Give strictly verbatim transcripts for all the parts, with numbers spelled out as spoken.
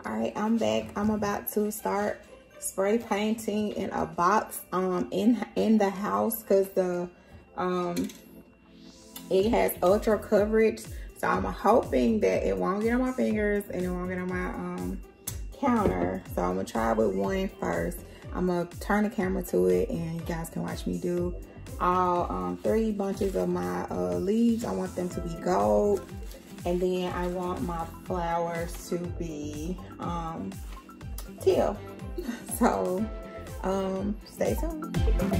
All right, I'm back. I'm about to start spray painting in a box um in in the house because the um it has ultra coverage, so I'm hoping that it won't get on my fingers and it won't get on my um counter. So I'm gonna try with one first. I'm gonna turn the camera to it and you guys can watch me do all um, three bunches of my uh, leaves. I want them to be gold, and then I want my flowers to be um, teal. So um, stay tuned.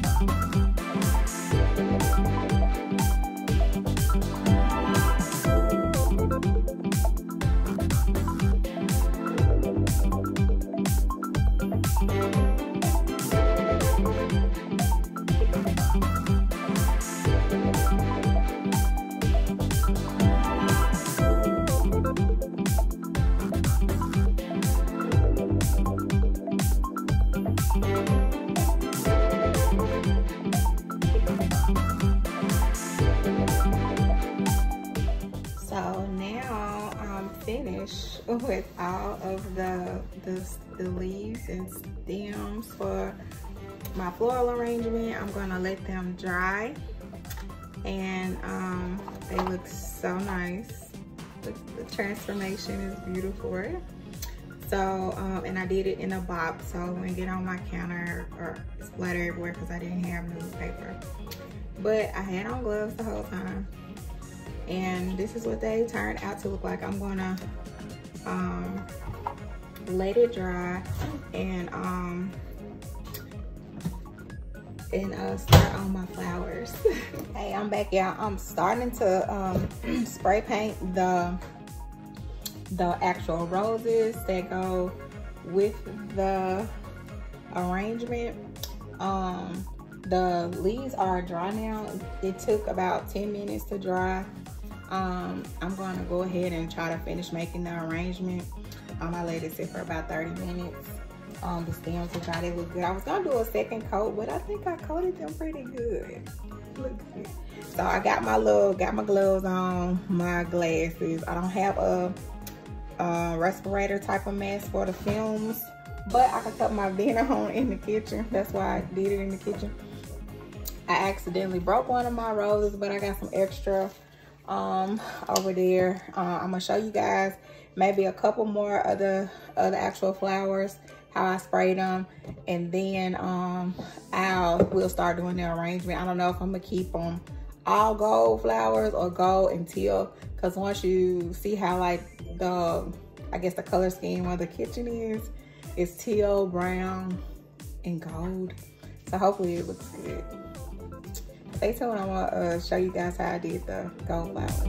So now I'm finished with all of the, the, the leaves and stems for my floral arrangement. I'm gonna let them dry, and um, they look so nice. The, the transformation is beautiful. So, um, and I did it in a box, so it wouldn't get on my counter or splatter everywhere because I didn't have newspaper. But I had on gloves the whole time. And this is what they turned out to look like. I'm gonna um, let it dry and um, and uh, start on my flowers. Hey, I'm back, y'all. I'm starting to um, spray paint the the actual roses that go with the arrangement. Um, the leaves are dry now. It took about ten minutes to dry. Um, I'm going to go ahead and try to finish making the arrangement. Um, I let it sit for about thirty minutes. Um, the stems are dry, they look good. I was going to do a second coat, but I think I coated them pretty good. Look good. So I got my little, got my gloves on, my glasses. I don't have a, a respirator type of mask for the films, but I can cut my venom on in the kitchen. That's why I did it in the kitchen. I accidentally broke one of my roses, but I got some extra um over there. uh, I'm gonna show you guys maybe a couple more of the of the actual flowers, how I sprayed them, and then um I'll we'll start doing the arrangement. I don't know if I'm gonna keep them all gold flowers or gold and teal, because once you see how like the I guess the color scheme of the kitchen is is teal, brown, and gold. So hopefully it looks good. Stay tuned. I'm gonna uh, show you guys how I did the gold flowers.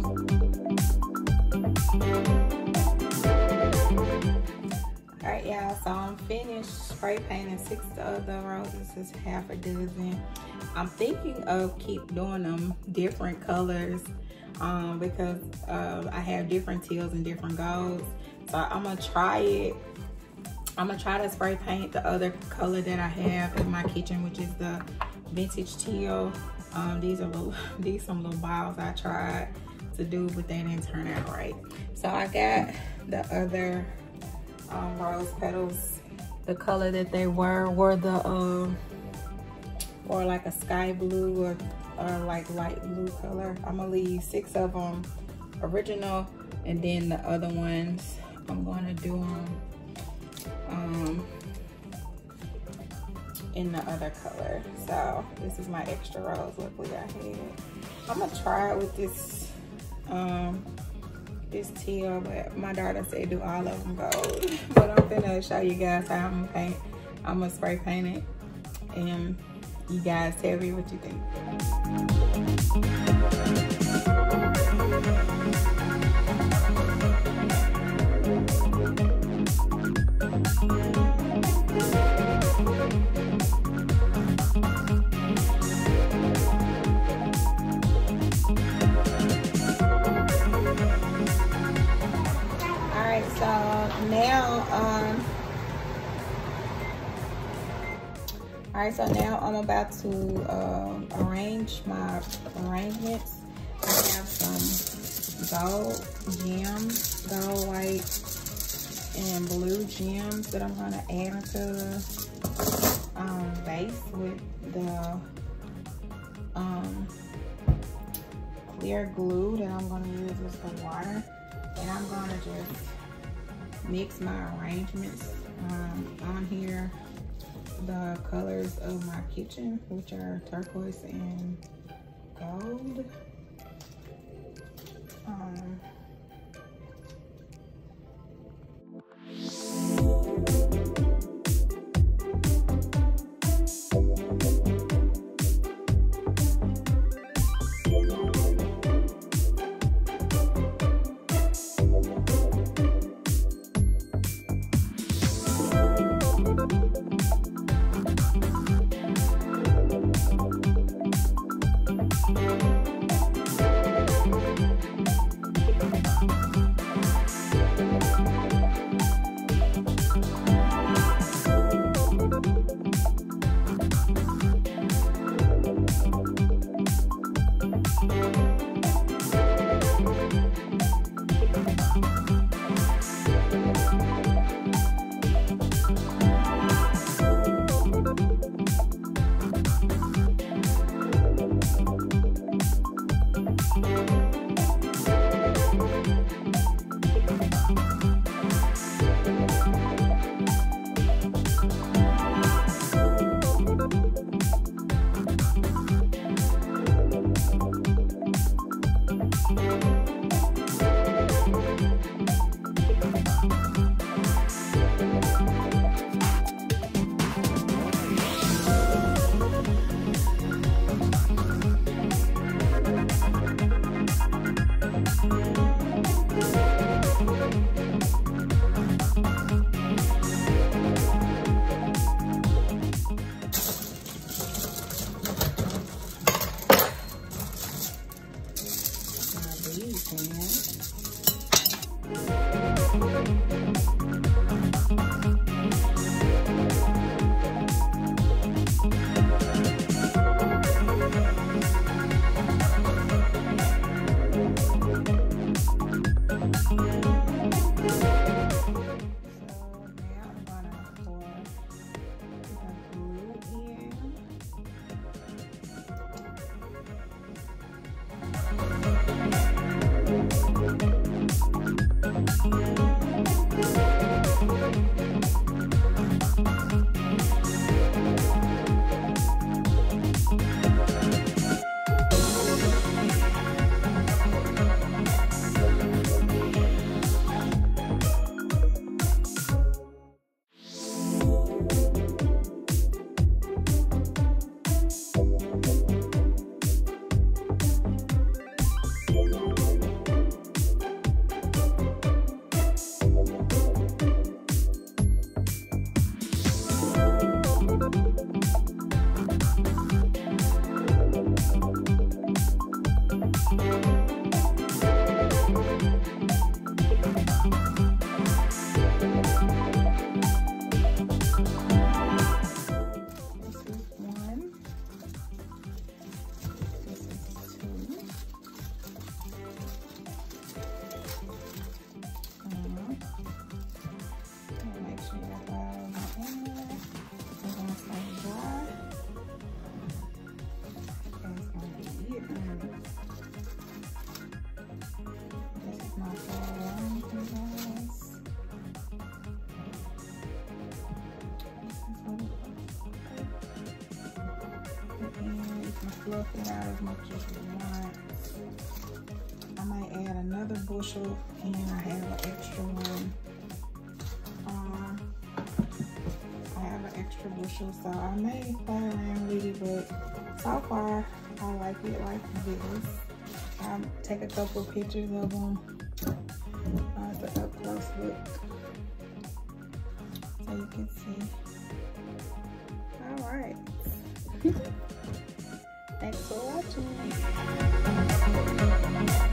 All right, y'all. So I'm finished spray painting six of the roses. Is half a dozen. I'm thinking of keep doing them different colors um, because uh, I have different teals and different golds. So I'm gonna try it. I'm gonna try to spray paint the other color that I have in my kitchen, which is the vintage teal. Um, these are little, these some little balls I tried to do, but they didn't turn out right. So I got the other um, rose petals. The color that they were were the um, or like a sky blue or, or like light blue color. I'm gonna leave six of them original, and then the other ones I'm gonna do them um, in the other color. So this is my extra rose. Luckily I had. I'm gonna try it with this um this teal, but my daughter said do all of them gold. But I'm gonna show you guys how I'm gonna paint. I'm gonna spray paint it, and you guys tell me what you think. Now, um, all right, so now I'm about to um, arrange my arrangements. I have some gold gems, gold white and blue gems that I'm gonna add into the um, base with the um, clear glue that I'm gonna use as the water. And I'm gonna just mix my arrangements um, on here. The colors of my kitchen, which are turquoise and gold. Um, fluff it out as much as you want. I might add another bushel, and I have an extra one. Um, I have an extra bushel, so I may play around with it, but so far I like it like this. I'll take a couple of pictures of them. Uh, it's an up close look, so you can see. All right. Thanks for watching.